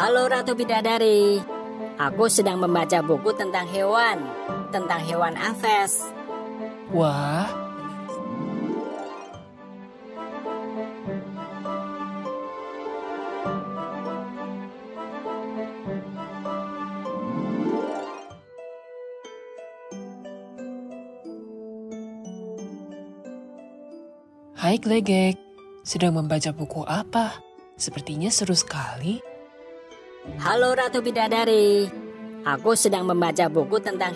Halo Ratu Bidadari, aku sedang membaca buku tentang hewan Aves. Wah, hai Glegek, sedang membaca buku apa? Sepertinya seru sekali. Halo Ratu Bidadari, aku sedang membaca buku tentang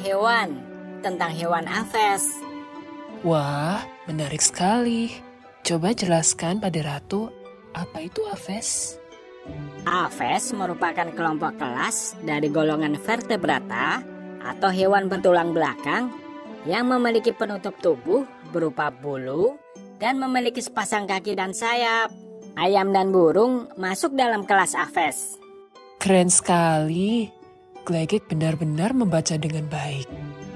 hewan Aves. Wah, menarik sekali. Coba jelaskan pada Ratu, apa itu Aves? Aves merupakan kelompok kelas dari golongan vertebrata atau hewan bertulang belakang yang memiliki penutup tubuh berupa bulu dan memiliki sepasang kaki dan sayap. Ayam dan burung masuk dalam kelas Aves. Keren sekali. Glegek benar-benar membaca dengan baik.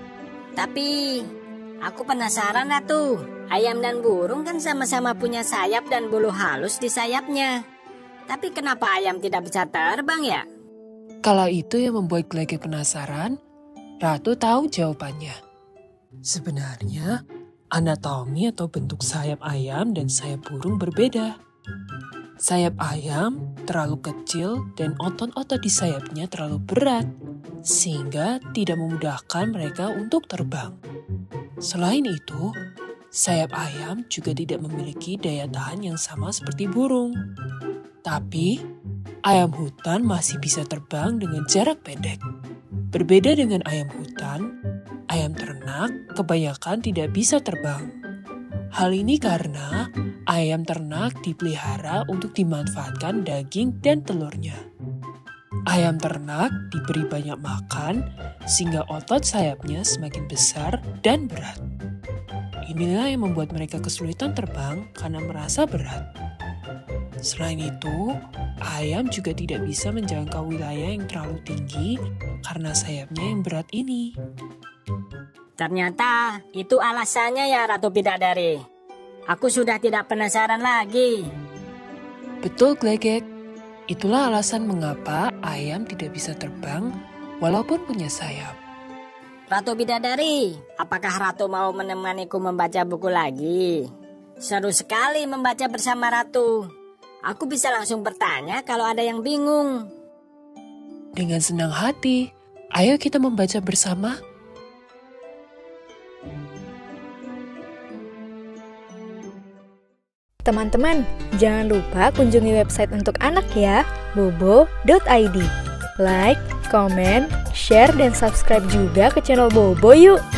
Tapi aku penasaran Ratu, ayam dan burung kan sama-sama punya sayap dan bulu halus di sayapnya. Tapi kenapa ayam tidak bisa terbang ya? Kalau itu yang membuat Glegek penasaran, Ratu tahu jawabannya. Sebenarnya, anatomi atau bentuk sayap ayam dan sayap burung berbeda. Sayap ayam terlalu kecil dan otot-otot di sayapnya terlalu berat, sehingga tidak memudahkan mereka untuk terbang. Selain itu, sayap ayam juga tidak memiliki daya tahan yang sama seperti burung. Tapi, ayam hutan masih bisa terbang dengan jarak pendek. Berbeda dengan ayam hutan, ayam ternak kebanyakan tidak bisa terbang. Hal ini karena ayam ternak dipelihara untuk dimanfaatkan daging dan telurnya. Ayam ternak diberi banyak makan sehingga otot sayapnya semakin besar dan berat. Inilah yang membuat mereka kesulitan terbang karena merasa berat. Selain itu, ayam juga tidak bisa menjangkau wilayah yang terlalu tinggi karena sayapnya yang berat ini. Ternyata itu alasannya ya Ratu Bidadari. Aku sudah tidak penasaran lagi. Betul Glegek, itulah alasan mengapa ayam tidak bisa terbang walaupun punya sayap. Ratu Bidadari, apakah Ratu mau menemaniku membaca buku lagi? Seru sekali membaca bersama Ratu. Aku bisa langsung bertanya kalau ada yang bingung. Dengan senang hati, ayo kita membaca bersama. Teman-teman, jangan lupa kunjungi website untuk anak ya, bobo.id. Like, comment, share, dan subscribe juga ke channel Bobo yuk!